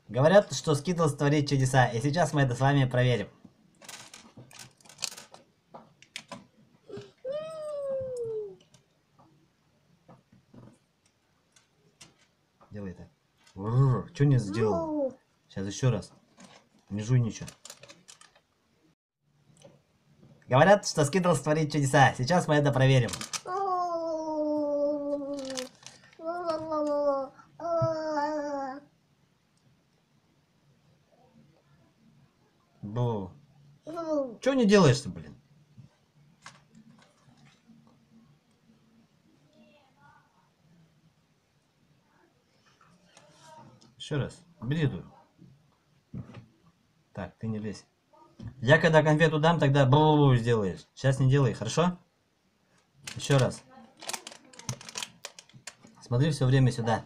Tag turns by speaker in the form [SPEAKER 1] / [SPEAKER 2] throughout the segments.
[SPEAKER 1] Говорят, что Скитлс творит чудеса, и сейчас мы это с вами проверим. Делай так. Что не сделал? Сейчас еще раз. Не жуй ничего. Говорят, что Скитлс творит чудеса. Сейчас мы это проверим. Бу. Чего не делаешь-то, блин? Еще раз. Бери эту. Так, ты не лезь. Я когда конфету дам, тогда бу сделаешь. Сейчас не делай, хорошо? Еще раз. Смотри все время сюда.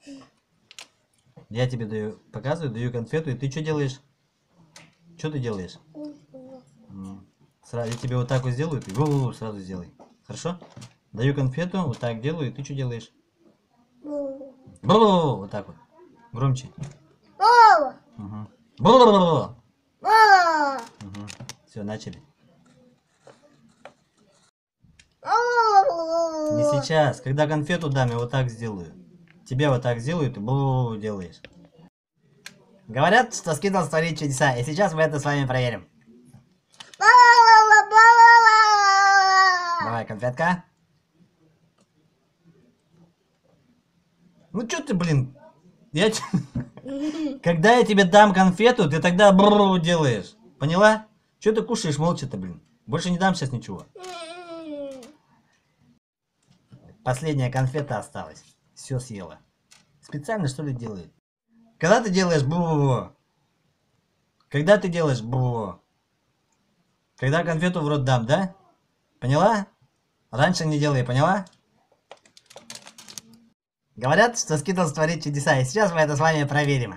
[SPEAKER 1] Я тебе даю, показываю, даю конфету, и ты что делаешь? Что ты делаешь? Сразу, я тебе вот так вот сделаю, ты сразу сделай. Хорошо? Даю конфету, вот так делаю, и ты что делаешь? Вот так вот. Громче. Угу. Все, начали. Не сейчас. Когда конфету дам, я вот так сделаю. Тебе вот так сделаю, ты делаешь. Говорят, что Скитлс творит чудеса, и сейчас мы это с вами проверим. Давай, конфетка. Ну что ты, блин? Когда я тебе дам конфету, ты тогда делаешь. Поняла? Что ты кушаешь молча-то, блин? Больше не дам сейчас ничего. Последняя конфета осталась. Все съела. Специально что ли делает? Когда ты делаешь Когда ты делаешь Когда конфету в рот дам, да? Поняла? Раньше не делай, поняла? Говорят, что Скитлс творит чудеса, и сейчас мы это с вами проверим.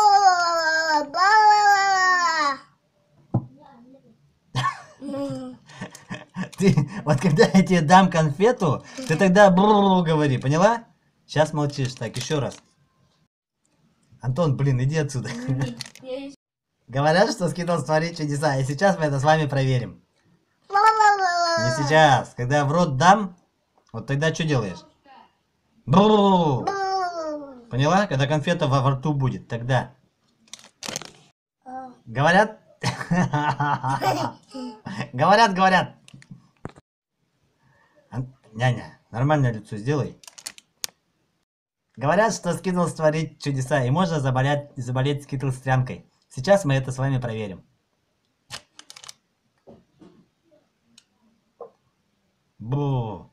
[SPEAKER 1] Ты, вот когда я тебе дам конфету, ты тогда говори, поняла? Сейчас молчишь. Так, еще раз. Антон, блин, иди отсюда. Говорят, что Скитлс творит чудеса, и сейчас мы это с вами проверим. Не сейчас. Когда я в рот дам, вот тогда что делаешь? Поняла? Когда конфета во рту будет, тогда. Говорят? Говорят. Няня, нормальное лицо сделай. Говорят, что Скитлс творит чудеса, и можно заболеть скитлстрянкой. Сейчас мы это с вами проверим. Бу.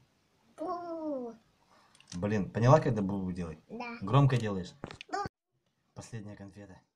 [SPEAKER 1] Блин, поняла, когда бу делать?
[SPEAKER 2] Да.
[SPEAKER 1] Громко делаешь. Последняя конфета.